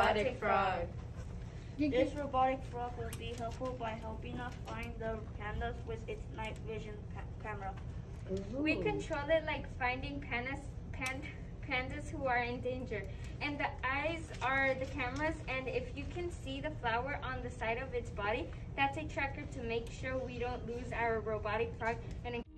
robotic frog. This robotic frog will be helpful by helping us find the pandas with its night vision camera. Ooh. We control it like finding pandas who are in danger. And the eyes are the cameras, and if you can see the flower on the side of its body, that's a tracker to make sure we don't lose our robotic frog. And